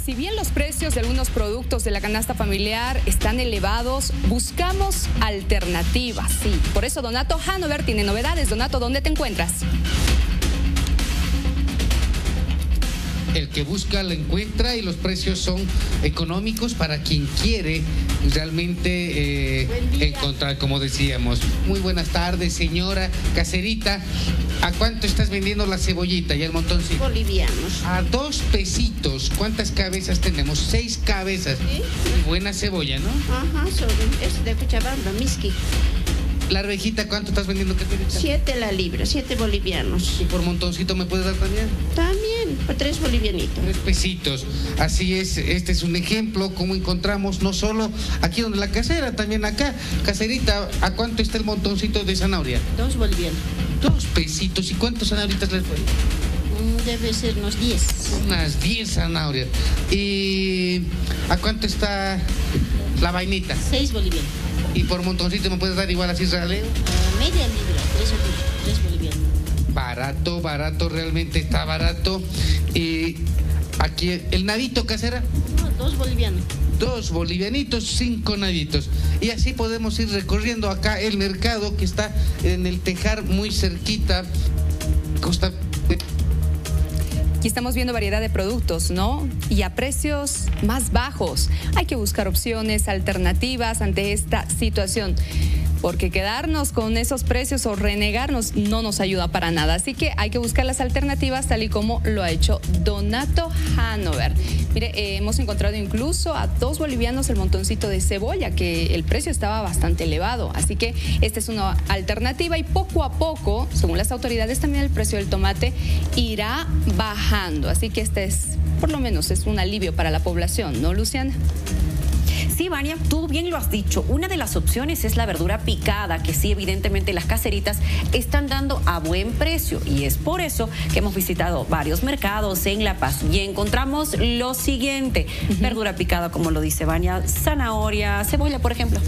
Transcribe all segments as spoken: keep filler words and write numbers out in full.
si bien los precios de algunos productos de la canasta familiar están elevados, buscamos alternativas. Sí, por eso Donato Hanover tiene novedades. Donato, ¿dónde te encuentras? El que busca lo encuentra y los precios son económicos para quien quiere realmente eh, encontrar, como decíamos. Muy buenas tardes, señora Caserita. ¿A cuánto estás vendiendo la cebollita y el montoncito? Bolivianos. A dos pesitos. ¿Cuántas cabezas tenemos? Seis cabezas. ¿Sí? Buena cebolla, ¿no? Ajá, son, es de Cochabamba, Miski. La arvejita, ¿cuánto estás vendiendo, Caserita? Siete la libra, siete bolivianos. ¿Y por montoncito me puedes dar también? También, por tres bolivianitos. Tres pesitos. Así es, este es un ejemplo cómo encontramos no solo aquí donde la casera, también acá. Caserita, ¿a cuánto está el montoncito de zanahoria? Dos bolivianos. Dos pesitos. ¿Y cuántos zanahoritas les doy? Mm, debe ser unos diez. Unas diez zanahorias. ¿Y a cuánto está la vainita? Seis bolivianos. ¿Y por montoncito me puedes dar igual así, Israel? Uh, media libra, tres, tres bolivianos. Barato, barato, realmente está barato. Y aquí, ¿el nadito, casera? No, dos bolivianos. Dos bolivianitos, cinco naditos. Y así podemos ir recorriendo acá el mercado que está en el Tejar, muy cerquita. Costa... Aquí estamos viendo variedad de productos, ¿no? Y a precios más bajos. Hay que buscar opciones alternativas ante esta situación, porque quedarnos con esos precios o renegarnos no nos ayuda para nada. Así que hay que buscar las alternativas tal y como lo ha hecho Donato Hanover. Mire, eh, hemos encontrado incluso a dos bolivianos el montoncito de cebolla, que el precio estaba bastante elevado. Así que esta es una alternativa y poco a poco, según las autoridades, también el precio del tomate irá bajando. Así que este es, por lo menos, es un alivio para la población, ¿no, Luciana? Sí, Vania, tú bien lo has dicho. Una de las opciones es la verdura picada, que sí, evidentemente las caseritas están dando a buen precio. Y es por eso que hemos visitado varios mercados en La Paz y encontramos lo siguiente. Uh-huh. Verdura picada, como lo dice Vania, zanahoria, cebolla, por ejemplo.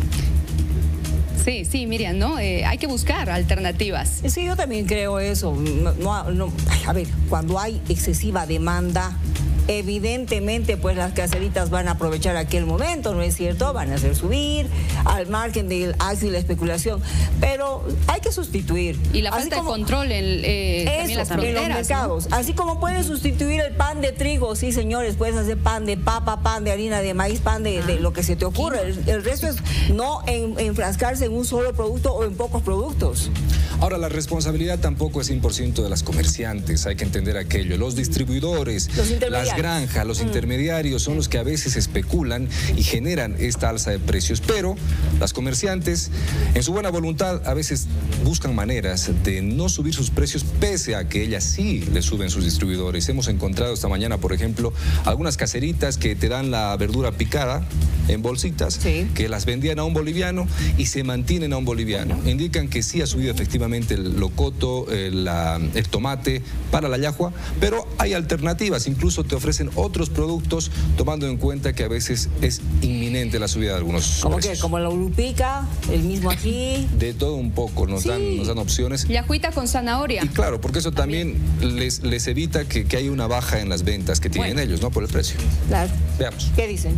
Sí, sí, Miriam, ¿no? Eh, hay que buscar alternativas. Sí, yo también creo eso. No, no, no, a ver, cuando hay excesiva demanda, evidentemente pues las caseritas van a aprovechar aquel momento, ¿no es cierto? Van a hacer subir al margen del acto y la especulación, pero hay que sustituir. Y la falta como, de control en, eh, eso, también las fronteras, en los mercados, ¿no? Así como puedes sustituir el pan de trigo, sí señores, puedes hacer pan de papa, pan de harina de maíz, pan de, de lo que se te ocurra. El, el resto es no en, enfrascarse en un solo producto o en pocos productos. Ahora, la responsabilidad tampoco es cien por ciento de las comerciantes, hay que entender aquello. Los distribuidores, los las granjas, los mm. intermediarios son los que a veces especulan y generan esta alza de precios, pero las comerciantes, en su buena voluntad, a veces buscan maneras de no subir sus precios, pese a que ellas sí le suben sus distribuidores. Hemos encontrado esta mañana, por ejemplo, algunas caseritas que te dan la verdura picada en bolsitas, sí, que las vendían a un boliviano y se mantienen a un boliviano. Indican que sí ha subido efectivamente el locoto, el, la, el tomate para la llajua, pero hay alternativas, incluso te ofrecen otros productos, tomando en cuenta que a veces es inminente la subida de algunos ¿Cómo precios. que? Como la urupica, el mismo ají. De todo un poco, nos, sí. dan, nos dan opciones. Yajuita con zanahoria. Y claro, porque eso también, también. Les, les evita que, que haya una baja en las ventas que tienen bueno. ellos, ¿no? Por el precio. Claro. Veamos. ¿Qué dicen?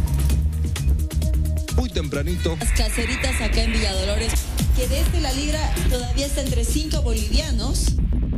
Muy tempranito. Las caseritas acá en Villa Dolores, que desde la libra todavía está entre cinco bolivianos.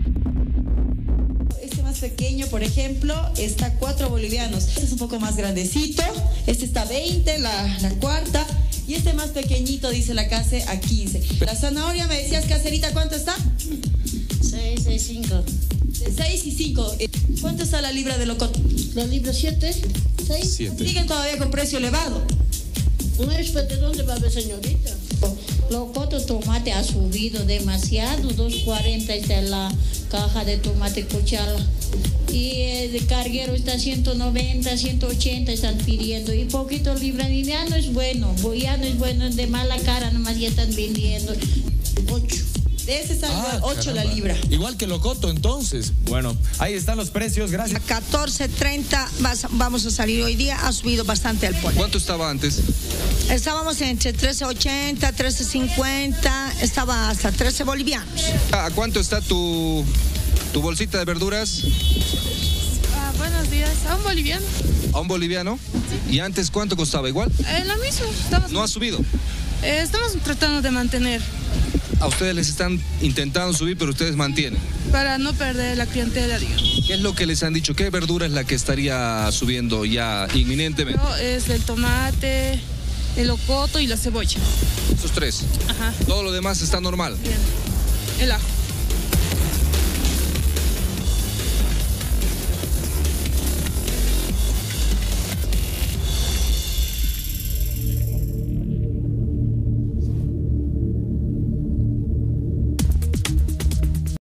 Este más pequeño, por ejemplo, está cuatro bolivianos. Este es un poco más grandecito. Este está veinte, la, la cuarta. Y este más pequeñito, dice la case, a quince. La zanahoria, me decías, caserita, ¿cuánto está? seis, seis, cinco. De seis y cinco. ¿Cuánto está la libra de locoto? La libra siete, seis. siete. Siguen todavía con precio elevado. No es, ¿de dónde va a ver, señorita? Locoto, tomate ha subido demasiado, dos cuarenta está la caja de tomate cochala. Y el de carguero está ciento noventa, ciento ochenta están pidiendo. Y poquito libra, y ya no es bueno, ya no es bueno, de mala cara nomás ya están vendiendo. ocho. De ese está ah, ocho la libra. Igual que locoto, entonces. Bueno, ahí están los precios, gracias. A catorce treinta vamos a salir hoy día, ha subido bastante el pollo. ¿Cuánto estaba antes? Estábamos entre trece ochenta, trece cincuenta, estaba hasta trece bolivianos. ¿A cuánto está tu, tu bolsita de verduras? Ah, buenos días, ¿a un boliviano? ¿A un boliviano? ¿Y antes cuánto costaba? ¿Igual? Eh, lo mismo. Estamos, ¿No ha subido? Eh, estamos tratando de mantener. A ustedes les están intentando subir, pero ustedes mantienen. Para no perder la clientela, digamos. ¿Qué es lo que les han dicho? ¿Qué verdura es la que estaría subiendo ya inminentemente? No, es el tomate, el locoto y la cebolla. Esos tres. Ajá. Todo lo demás está normal. Bien. El ajo.